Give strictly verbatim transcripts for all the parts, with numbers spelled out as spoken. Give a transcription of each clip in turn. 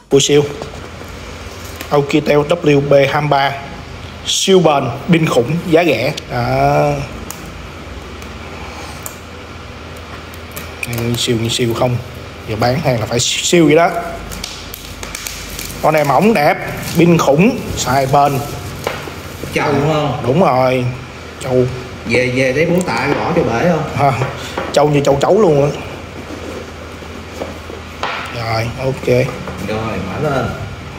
Cùi siêu Oukitel W B hai ba, siêu bền, pin khủng, giá rẻ. Đó. Siêu như siêu không, giờ bán hàng là phải siêu vậy đó. Con này mỏng đẹp, pin khủng, xài bền. Trâu đúng không? Đúng rồi, trâu. Về về lấy bố tạ bỏ cho bể không? Ha, trâu như châu chấu luôn á. Rồi, ok. Rồi, mở lên.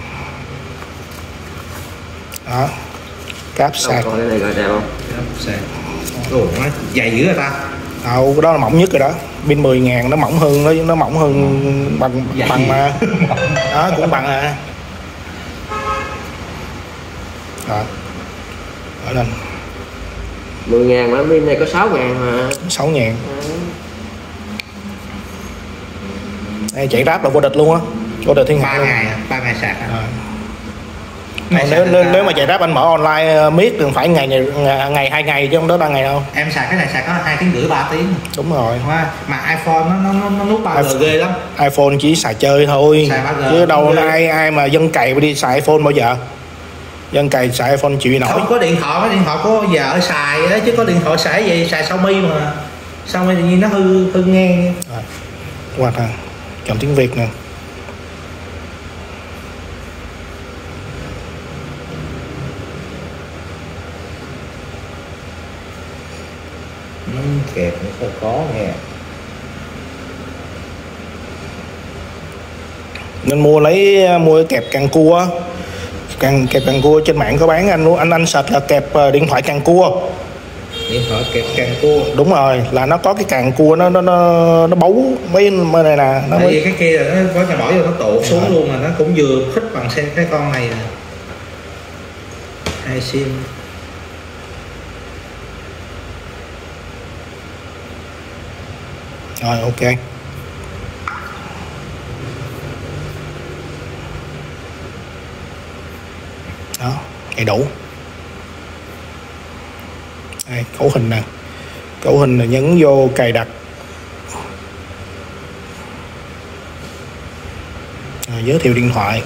Đó. Cáp sạc. Còn cái này gọi đẹp không? Cáp sạc. Ồ, nó dày dữ rồi ta. Đâu, cái đó là mỏng nhất rồi đó. Pin mười ngàn nó mỏng hơn, nó nó mỏng hơn bằng Dày. bằng mà. Đó, cũng bằng à. Rồi. Mở lên. mười ngàn mà pin này có sáu ngàn mà. sáu ngàn. Đây, chạy ráp là vô địch luôn á. Vô địch thiên hạ luôn. ba ngày, ba ngày sạc à. À. Nếu, nếu, nếu mà chạy ráp anh mở online miết thì phải ngày ngày, ngày hai ngày chứ không đó ba ngày đâu. Em sạc cái này sạc có hai tiếng rưỡi ba tiếng. Đúng rồi. Mà iPhone nó nó nó, nó nút ba G ghê lắm. iPhone chỉ xài chơi thôi. Xài ba G chứ đâu ai ai mà dân cày đi xài iPhone bao giờ. Dân cày xài iPhone chịu nổi. Không có điện thoại, có điện thoại có vợ xài đó, chứ có điện thoại xài gì xài Xiaomi mà. Xiaomi tự nhiên nó hư hư ngang. Rồi. Quạt nè. Chọn tiếng Việt nè. Nó kẹp nó không có nghe. Nên mua lấy mua kẹp càng cua. Càng kẹp càng cua trên mạng có bán, anh anh anh search là kẹp điện thoại càng cua. Điện thoại kẹp càng cua. Đúng rồi, là nó có cái càng cua nó nó nó, nó bấu mấy bên này nè, nó tại mới... vì cái kia là nó có nhà bỏ vô nó tụt xuống rồi luôn, mà nó cũng vừa khích bằng xe cái con này nè. Hai sim. Rồi, ok. Đó, đầy đủ. Đây, cấu hình nè. Cấu hình là nhấn vô cài đặt. Rồi, giới thiệu điện thoại.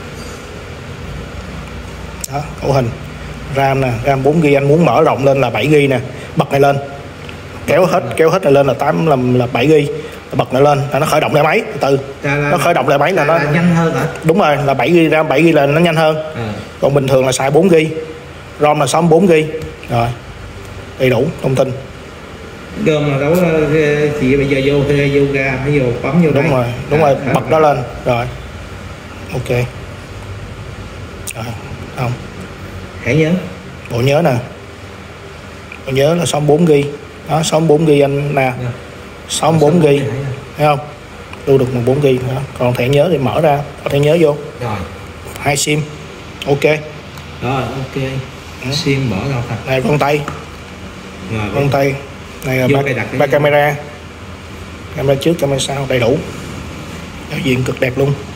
Đó, cấu hình. RAM nè, RAM bốn gi bi anh muốn mở rộng lên là bảy gi bi nè, bật này lên. Kéo hết, kéo hết này lên là tám là, là bảy gi bi. Bật nó lên là nó khởi động lại máy từ từ. Nó khởi động lại máy là, là nó nhanh hơn hả? Đúng rồi, là bảy gi bi RAM bảy gi bi lên nó nhanh hơn. À. Còn bình thường là xài bốn gi bi. ROM là sáu mươi bốn gi bi. Rồi. Đầy đủ thông tin. Gom là đâu chị bây giờ vô vô ra mới vô bấm vô. Đúng đây. rồi, đúng à, rồi, à, bật à. nó lên rồi. Ok. Rồi, không. Hãy nhớ. Bộ nhớ nè. Bộ nhớ là sáu mươi bốn gi bi. Đó, sáu mươi bốn gi bi anh nè. Yeah. sáu mươi bốn gi bi. Thấy không? Lưu được mười bốn gi bi đó. Còn thẻ nhớ thì mở ra, có thẻ nhớ vô. Rồi. Hai sim. Ok. Rồi, ok. Ừ. Sim mở đâu thật. Này con tay. Rồi, Con tay. Này là ba, ba camera. Camera trước, camera sau đầy đủ. Giao diện cực đẹp luôn.